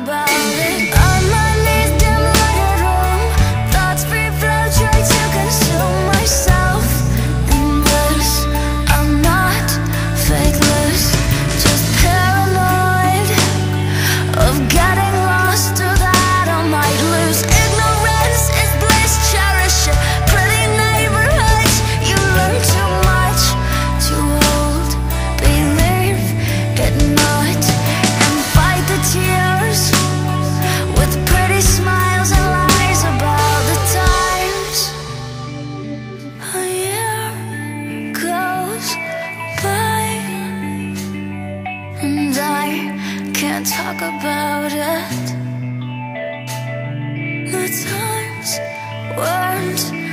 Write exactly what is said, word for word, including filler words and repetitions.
about it. On my knees, dim lighted room, thoughts free flow, try to consume myself in this. I'm not fakeless, just paranoid of getting lost or that I might lose. Ignorance is bliss, cherish it. Pretty neighborhoods, you learn too much. Too old, believe it not, and fight the tears with pretty smiles and lies about the times. A year goes by and I can't talk about it. The times weren't